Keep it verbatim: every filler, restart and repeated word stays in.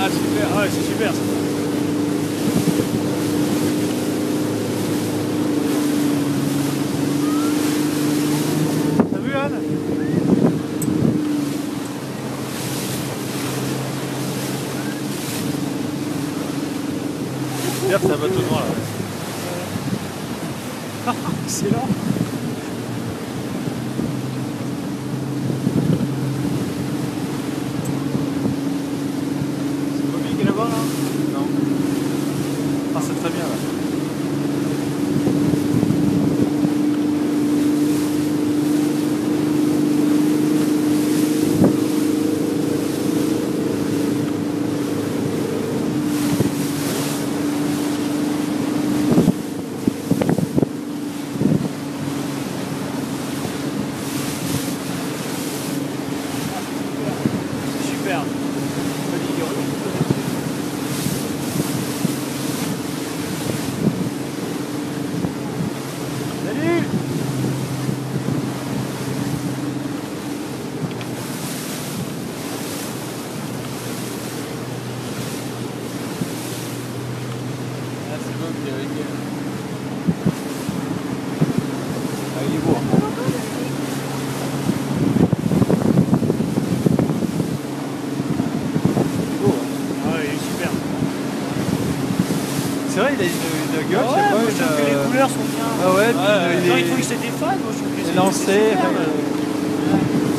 Ah super, Ah ouais, c'est super ça. T'as vu Anne? Regarde, c'est un bateau noir là. Excellent. C'est Bobby qui est là-bas là? Non. Ah c'est très bien là. Super. Salut. Ah c'est Bobby avec elle. Ah il est beau. Hein. C'est vrai, il a une, une gueule, Ah je sais ouais, pas, moi, une... je trouve que les couleurs sont bien. Ah ouais, Ouais, puis ouais. il Genre, est... il faut que c'était fan, moi je trouve que il est c'est lancé, c'est superbe. enfin,